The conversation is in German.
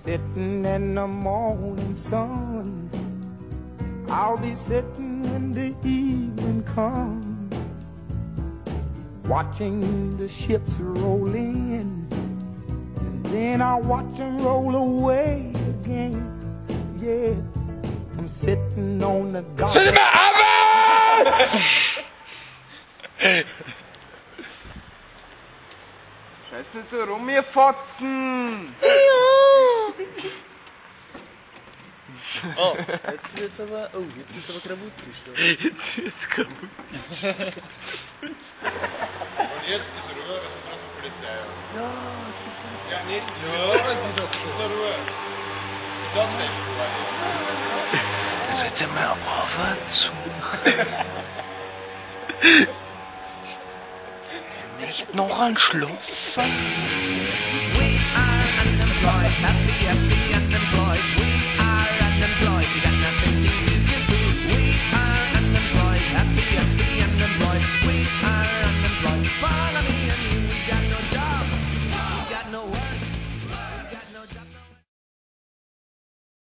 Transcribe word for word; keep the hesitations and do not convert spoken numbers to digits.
sitting in the morning sun. I'll be sitting when the evening comes, watching the ships roll in, and then I'll watch them roll away again. Yeah, I'm sitting on the dock. Scheiß nicht so rum, ihr Fotzen! Oh, jetzt wird's aber... Oh, jetzt wird's aber gravutig. Jetzt wird's kaputt. Und jetzt ist Ruhe, was ist noch für Polizei? Ja, Ja, nicht. Ja, das ist doch so. Ruhe. Das ist nicht Ruhe. Seid ihr mal Ohren zu? Nicht noch ein Schlupfen? We are unemployed, happy, happy, unemployed. We